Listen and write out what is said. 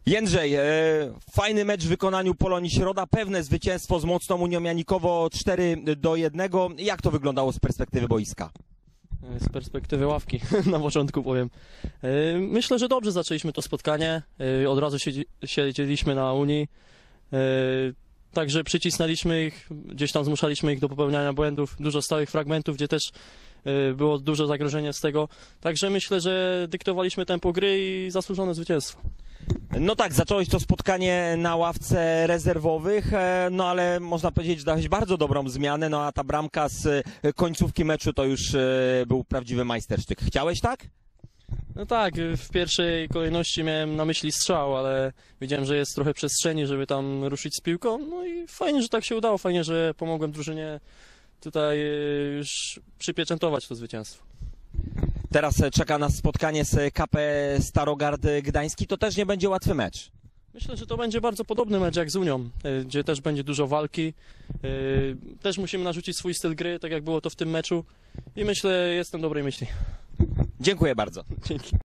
Jędrzej, fajny mecz w wykonaniu Polonii Środa, pewne zwycięstwo z Mocną Unią Janikowo 4-1. Jak to wyglądało z perspektywy boiska? Z perspektywy ławki, na początku powiem. Myślę, że dobrze zaczęliśmy to spotkanie. Od razu siedzieliśmy na Unii. Także przycisnęliśmy ich, gdzieś tam zmuszaliśmy ich do popełniania błędów. Dużo stałych fragmentów, gdzie też było dużo zagrożenia z tego. Także myślę, że dyktowaliśmy tempo gry i zasłużone zwycięstwo. No tak, zacząłeś to spotkanie na ławce rezerwowych, no ale można powiedzieć, że dałeś bardzo dobrą zmianę, no a ta bramka z końcówki meczu to już był prawdziwy majstersztyk. Chciałeś tak? No tak, w pierwszej kolejności miałem na myśli strzał, ale widziałem, że jest trochę przestrzeni, żeby tam ruszyć z piłką. No i fajnie, że tak się udało, fajnie, że pomogłem drużynie tutaj już przypieczętować to zwycięstwo. Teraz czeka nas spotkanie z KP Starogard Gdański, to też nie będzie łatwy mecz. Myślę, że to będzie bardzo podobny mecz jak z Unią, gdzie też będzie dużo walki. Też musimy narzucić swój styl gry, tak jak było to w tym meczu. I myślę, jestem dobrej myśli. Dziękuję bardzo. Dzięki.